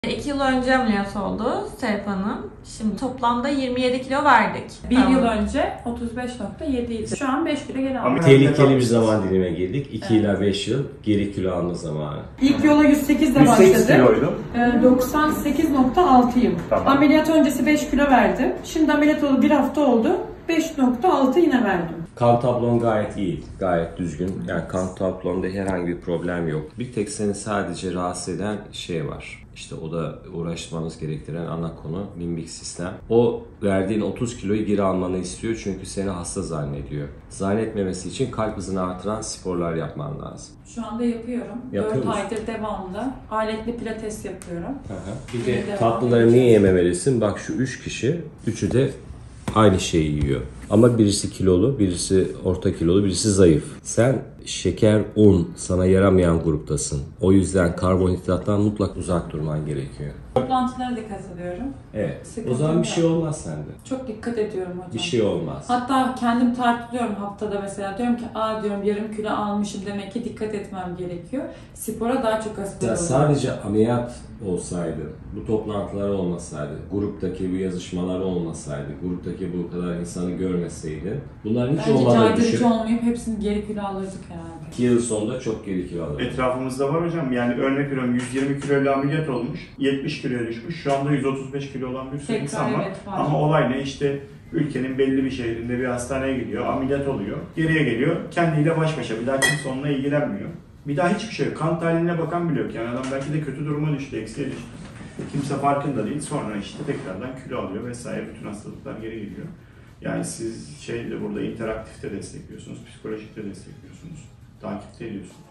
2 yıl önce ameliyat oldu Serap Hanım. Şimdi toplamda 27 kilo verdik. Bir yıl önce 35.7 idi. Şu an 5 kilo geri aldık. Tehlikeli bir zaman dilime girdik. 2 ila 5 yıl geri kilo alma zamanı. İlk yola 108'de 108 başladı. kiloydum. 98.6'yım. Tamam. Ameliyat öncesi 5 kilo verdim. Şimdi ameliyat oldu 1 hafta oldu. 5.6 yine verdim. Kan tablon gayet iyi, gayet düzgün. Yani kan tablonda herhangi bir problem yok. Bir tek seni sadece rahatsız eden şey var. İşte o da uğraşmanız gerektiren ana konu limbik sistem. O verdiğin 30 kiloyu geri almanı istiyor çünkü seni hasta zannediyor. Zannetmemesi için kalp hızını artıran sporlar yapman lazım. Şu anda yapıyorum. Yapıyor 4 musun? aydır devamlı. Aletli pilates yapıyorum. Bir de tatlıları niye yememelisin? Bak şu 3 kişi, üçü de aynı şeyi yiyor. Ama birisi kilolu, birisi orta kilolu, birisi zayıf. Sen şeker, un sana yaramayan gruptasın. O yüzden karbonhidrattan mutlak uzak durman gerekiyor. Toplantılara da katılıyorum. Evet. Sıkıntı O zaman yok. bir şey olmaz sende. Çok dikkat ediyorum hocam. Bir şey olmaz. Hatta kendim tartılıyorum haftada mesela. Diyorum ki diyorum yarım kilo almışım, demek ki dikkat etmem gerekiyor. Spora daha çok Ya asılıyorum. sadece ameliyat olsaydı, bu toplantılar olmasaydı, gruptaki bu yazışmalar olmasaydı, gruptaki bu kadar insanı görmeseydin, bunların hiç Bence olmadığını caydırıcı düşün. olmayıp hepsini geri kilo alırdık herhalde. 2 yıl sonunda çok geri kilo alırdın. Etrafımızda var hocam. Yani örnek veriyorum 120 kiloyla ameliyat olmuş. 70 kiloya düşmüş. Şu anda 135 kilo olan bir sürü Tekrar insan var. evet, var. Ama olay ne? İşte ülkenin belli bir şehrinde bir hastaneye gidiyor. Ameliyat oluyor. Geriye geliyor. Kendiyle baş başa. Bir daha kimse onunla ilgilenmiyor. Bir daha hiçbir şey yok. Kan tahlililine bakan bile yok. Yani adam belki de kötü duruma düştü. Eksiye düştü. Kimse farkında değil. Sonra işte tekrardan kilo alıyor vesaire. Bütün hastalıklar geri geliyor. Yani siz burada interaktifte destekliyorsunuz. Psikolojikte destekliyorsunuz. Takipte ediyorsunuz.